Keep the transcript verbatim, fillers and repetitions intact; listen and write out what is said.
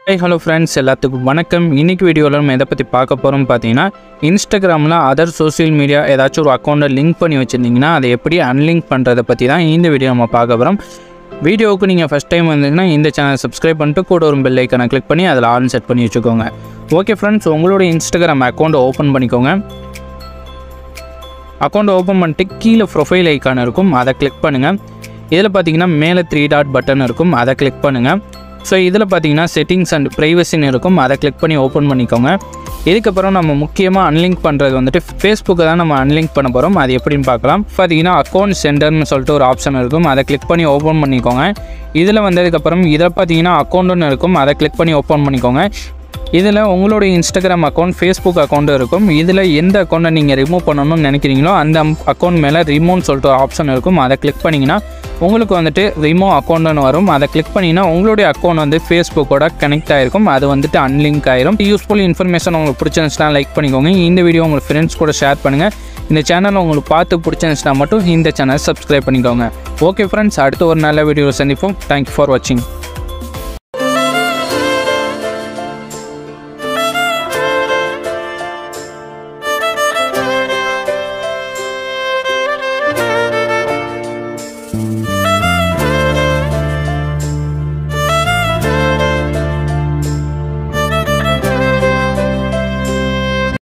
Hey hello friends, எல்லாத்துக்கும் வணக்கம். இன்னைக்கு வீடியோல நம்ம எதை பத்தி பார்க்க போறோம் பாத்தீங்கன்னா Instagramல அதர் சோஷியல் மீடியா ஏதாச்சும் ஒரு அக்கவுண்ட்டை லிங்க் பண்ணி வச்சிருந்தீங்கன்னா அதை எப்படி அன்லிங்க் பண்றத பத்தி தான் இந்த வீடியோ நம்ம பார்க்க போறோம். வீடியோவுக்கு நீங்க ஃபர்ஸ்ட் டைம் வந்தீங்கன்னா இந்த சேனலை சப்ஸ்கிரைப் பண்ணிட்டு கூட ஒரு பெல் ஐகானை கிளிக் பண்ணி அதில் ஆல் செட் பண்ணி வச்சுக்கோங்க. ஓகே ஃப்ரெண்ட்ஸ், உங்களோட Instagram அக்கவுண்ட் ஓபன் பண்ணிக்கோங்க. அக்கவுண்ட் ஓபன் பண்ணிட்டு கீழே ப்ரொஃபைல் ஐகான் இருக்கும், அதை கிளிக் பண்ணுங்க. இதில் பார்த்தீங்கன்னா மேலே த்ரீ டாட் பட்டன் இருக்கும், அதை கிளிக் பண்ணுங்க. ஸோ இதில் பார்த்தீங்கன்னா செட்டிங்ஸ் அண்ட் ப்ரைவசின்னு இருக்கும், அதை கிளிக் பண்ணி ஓப்பன் பண்ணிக்கோங்க. இதுக்கப்புறம் நம்ம முக்கியமாக அன்லிங்க் பண்ணுறது வந்துட்டு ஃபேஸ்புக்கை தான் நம்ம அன்லிங்க் பண்ண போகிறோம். அது எப்படின்னு பார்க்கலாம். பார்த்தீங்கன்னா அக்கௌண்ட் சென்டர்னு சொல்லிட்டு ஒரு ஆப்ஷன் இருக்கும், அதை கிளிக் பண்ணி ஓப்பன் பண்ணிக்கோங்க. இதில் வந்ததுக்கப்புறம் இதில் பார்த்தீங்கன்னா அக்கௌண்ட்டுன்னு இருக்கும், அதை கிளிக் பண்ணி ஓப்பன் பண்ணிக்கோங்க. இதில் உங்களோட இன்ஸ்டாகிராம் அக்கௌண்ட், ஃபேஸ்புக் அக்கௌண்ட் இருக்கும். இதில் எந்த அக்கௌண்ட்டை நீங்கள் ரிமூவ் பண்ணணும்னு நினைக்கிறீங்களோ அந்த அக்கௌண்ட் மேலே ரிமூவ்னு சொல்லிட்டு ஒரு ஆப்ஷன் இருக்கும், அதை கிளிக் பண்ணிங்கன்னா உங்களுக்கு வந்துட்டு ரிமூவ் அக்கௌண்ட்னு வரும். அதை கிளிக் பண்ணிங்கன்னா உங்களுடைய அக்கௌண்ட் வந்து ஃபேஸ்புக்கோட கனெக்ட் ஆகிருக்கும், அது வந்துட்டு அன்லிங்க் ஆயிரும். யூஸ்ஃபுல் இன்ஃபர்மேஷன் உங்களுக்கு பிடிச்சிருந்துச்சுன்னா லைக் பண்ணிக்கோங்க. இந்த வீடியோ உங்கள் ஃப்ரெண்ட்ஸ் கூட ஷேர் பண்ணுங்கள். இந்த சேனல் உங்களுக்கு பார்த்து பிடிச்சிருந்துச்சுன்னா மட்டும் இந்த சேனலை சப்ஸ்கிரைப் பண்ணிக்கோங்க. ஓகே ஃப்ரெண்ட்ஸ், அடுத்த ஒரு நல்ல வீடியோவில் சந்திப்போம். தேங்க்யூ ஃபார் வாட்சிங். Thank you.